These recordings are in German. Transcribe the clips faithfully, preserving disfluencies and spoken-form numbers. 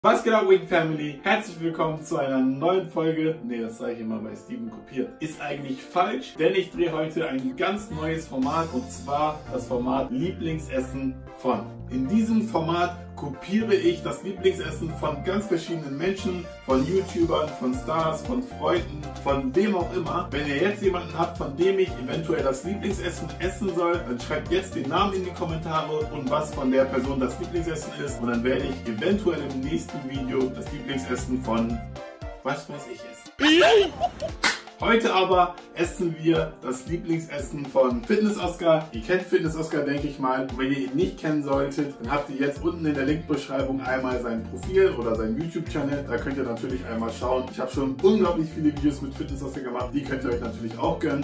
Was geht ab, Wing Family? Herzlich willkommen zu einer neuen Folge. Ne, das sage ich immer bei Steven kopiert. Ist eigentlich falsch, denn ich drehe heute ein ganz neues Format und zwar das Format Lieblingsessen von. In diesem Format kopiere ich das Lieblingsessen von ganz verschiedenen Menschen, von YouTubern, von Stars, von Freunden, von wem auch immer. Wenn ihr jetzt jemanden habt, von dem ich eventuell das Lieblingsessen essen soll, dann schreibt jetzt den Namen in die Kommentare und was von der Person das Lieblingsessen ist. Und dann werde ich eventuell im nächsten Video das Lieblingsessen von was weiß ich essen. Heute aber essen wir das Lieblingsessen von Fitness Oscar. Ihr kennt Fitness Oscar, denke ich mal. Und wenn ihr ihn nicht kennen solltet, dann habt ihr jetzt unten in der Linkbeschreibung einmal sein Profil oder seinen YouTube-Channel. Da könnt ihr natürlich einmal schauen. Ich habe schon unglaublich viele Videos mit Fitness Oscar gemacht. Die könnt ihr euch natürlich auch gönnen.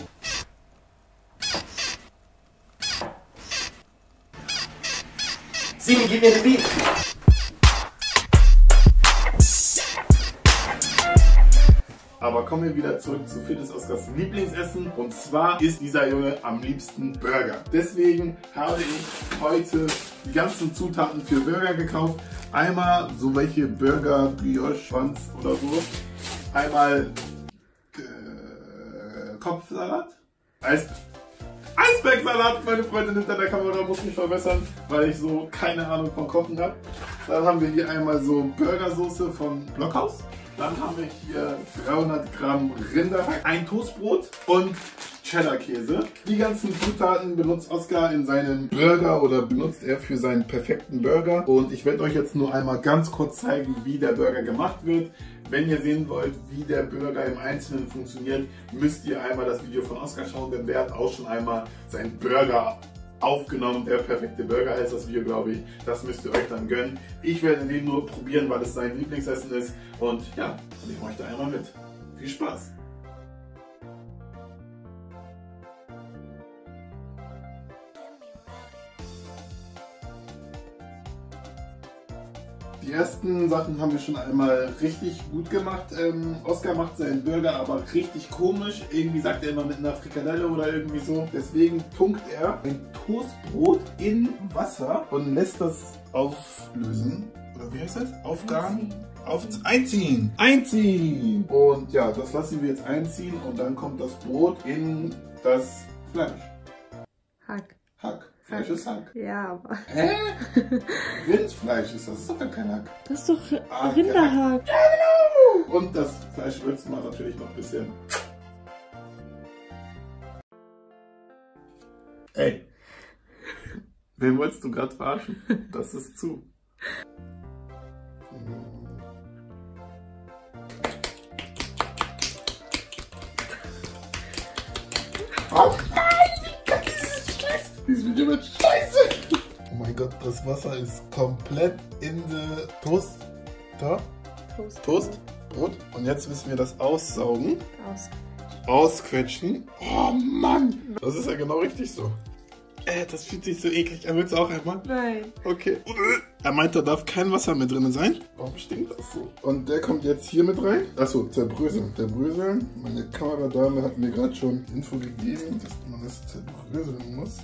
Simi, gib mir den Beat. Aber kommen wir wieder zurück zu Fitness Oscars Lieblingsessen. Und zwar ist dieser Junge am liebsten Burger. Deswegen habe ich heute die ganzen Zutaten für Burger gekauft. Einmal so welche Burger, Brioche, Buns oder so. Einmal äh, Kopfsalat. Eis Eisbergsalat, meine Freundin hinter der Kamera muss mich verbessern, weil ich so keine Ahnung von Kochen habe. Dann haben wir hier einmal so Burgersoße von Blockhaus. Dann haben wir hier dreihundert Gramm Rinderhack, ein Toastbrot und Cheddar-Käse. Die ganzen Zutaten benutzt Oscar in seinem Burger oder benutzt er für seinen perfekten Burger. Und ich werde euch jetzt nur einmal ganz kurz zeigen, wie der Burger gemacht wird. Wenn ihr sehen wollt, wie der Burger im Einzelnen funktioniert, müsst ihr einmal das Video von Oscar schauen, denn der hat auch schon einmal seinen Burger aufgenommen. Der perfekte Burger heißt das Video, glaube ich. Das müsst ihr euch dann gönnen. Ich werde den nur probieren, weil es sein Lieblingsessen ist. Und ja, nehme euch da einmal mit. Viel Spaß! Die ersten Sachen haben wir schon einmal richtig gut gemacht. Ähm, Oscar macht seinen Burger aber richtig komisch. Irgendwie sagt er immer mit einer Frikadelle oder irgendwie so. Deswegen tunkt er ein Toastbrot in Wasser und lässt das auflösen. Oder wie heißt das? Aufgaren? Auf, einziehen! Einziehen! Und ja, das lassen wir jetzt einziehen und dann kommt das Brot in das Fleisch. Hack. Hack. Fleisch ist Hack. Ja, aber. Hä? Rindfleisch ist das, das ist doch gar kein Hack. Das ist doch Ah, Rinderhack. Ja, genau! Und das Fleisch würzt man natürlich noch ein bisschen. Ey. Wen wolltest du gerade verarschen? Das ist zu. Oh nein! Dieses Video wird scheiße! Oh mein Gott, das Wasser ist komplett in der Toast. Da? Toast. Toast? Brot. Und jetzt müssen wir das aussaugen. Aus. Ausquetschen. Oh Mann! Das ist ja genau richtig so. Äh, das fühlt sich so eklig an. Willst du auch einmal? Nein. Okay. Er meint, da darf kein Wasser mehr drin sein. Warum stinkt das so? Und der kommt jetzt hier mit rein. Achso, zerbröseln. Zerbröseln. Meine Kameradame hat mir gerade schon Info gegeben, dass man das zerbröseln muss.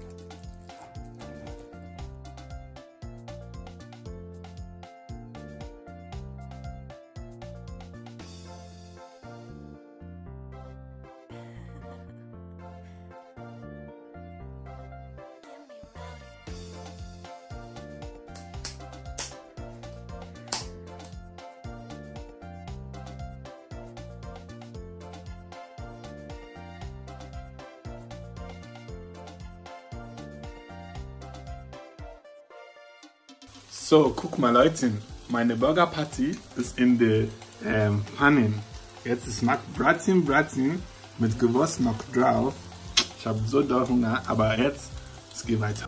So, guck mal Leute, meine Burger Patty ist in der ähm, Pfanne. Jetzt ist Mac Bratzin Bratzin mit Gewürz noch drauf. Ich habe so doll Hunger, aber jetzt, es geht weiter.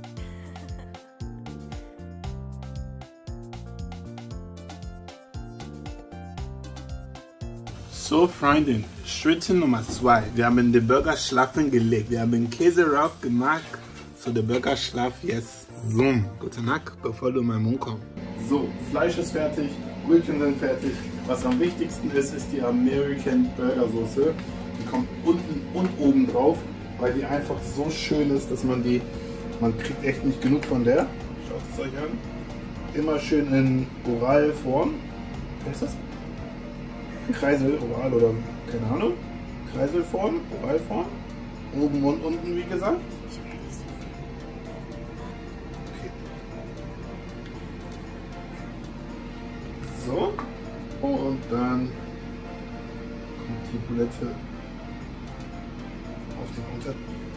So Freunde, Schritt Nummer zwei. Wir haben den Burger schlafen gelegt. Wir haben den Käse drauf gemacht. So der Burger schlaf jetzt. Zoom. Guten Tag, bevor du in meinen Mund kommst. So, Fleisch ist fertig, Brötchen sind fertig. Was am wichtigsten ist, ist die American Burger Soße. Die kommt unten und oben drauf, weil die einfach so schön ist, dass man die, man kriegt echt nicht genug von der. Schaut es euch an. immer schön in Oralform. Was ist das? Kreisel, Oral oder keine Ahnung. Kreiselform, Oralform. Oben und unten, wie gesagt. Okay. So. Und dann kommt die Bulette auf den Unter.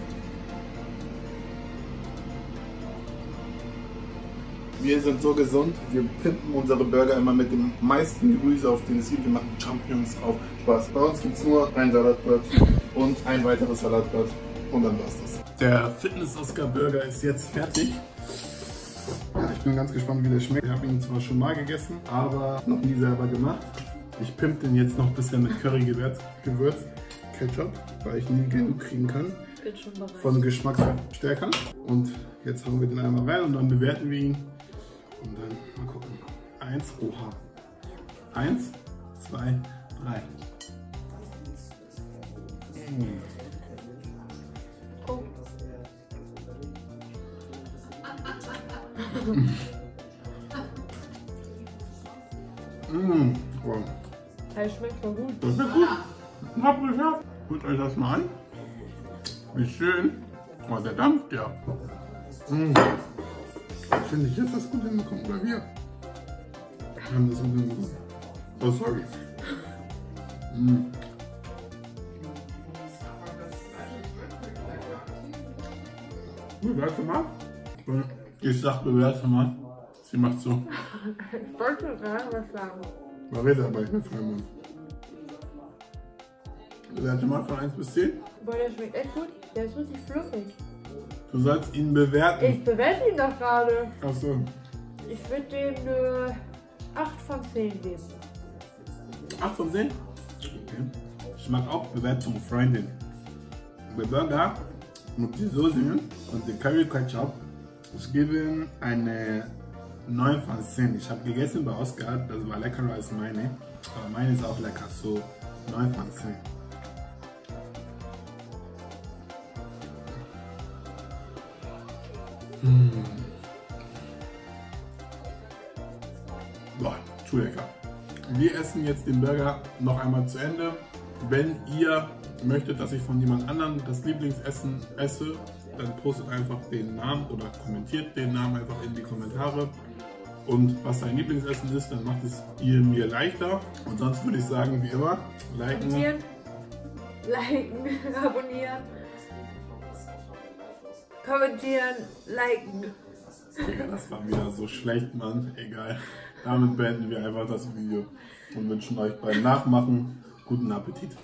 Wir sind so gesund, wir pimpen unsere Burger immer mit dem meisten Gemüse, auf den es gibt. Wir machen Champignons auf. Spaß. Bei uns gibt es nur ein Salatblatt und ein weiteres Salatblatt und dann war's das. Der Fitness-Oscar-Burger ist jetzt fertig. Ja, ich bin ganz gespannt, wie der schmeckt. Ich habe ihn zwar schon mal gegessen, aber noch nie selber gemacht. Ich pimpe den jetzt noch ein bisschen mit Curry-Gewürz, Ketchup, weil ich nie genug kriegen kann von Geschmacksstärkern. Und jetzt hauen wir den einmal rein und dann bewerten wir ihn. Und dann mal gucken. Eins, oha. Eins, zwei, drei. Mm. Oh. mm. Wow. Das schmeckt voll gut. Das schmeckt gut. Habt ihr geschafft. Guckt euch das mal an. Wie schön. Oh, der dampft ja. Mm. Finde ich jetzt das gut hinbekommen oder wir? Wir haben das gut hinbekommen. Oh, sorry. Mm. Bewerte mal. Ich sag bewerte mal. Sie macht so. Ich wollte gerade was sagen. Man redet aber nicht mit freiem Mund. Bewerte mal von eins bis zehn. Boah, der schmeckt echt gut. Der ist richtig fluffig. Du sollst ihn bewerten. Ich bewerte ihn doch gerade. Achso. Ich würde dem eine acht von zehn geben. acht von zehn? Okay. Ich mag auch Bewertung Freundin. Der Burger mit die Soße und der Curry Ketchup, ich gebe ihm eine neun von zehn. Ich habe gegessen bei Oscar, das war leckerer als meine. Aber meine ist auch lecker, so neun von zehn. Mmh. Boah, zu lecker. Wir essen jetzt den Burger noch einmal zu Ende. Wenn ihr möchtet, dass ich von jemand anderem das Lieblingsessen esse, dann postet einfach den Namen oder kommentiert den Namen einfach in die Kommentare. Und was dein Lieblingsessen ist, dann macht es ihr mir leichter. Und sonst würde ich sagen, wie immer, liken, Kommentieren, liken, abonnieren, kommentieren, liken. Ja, das war wieder so schlecht, Mann. Egal. Damit beenden wir einfach das Video und wünschen euch beim Nachmachen guten Appetit.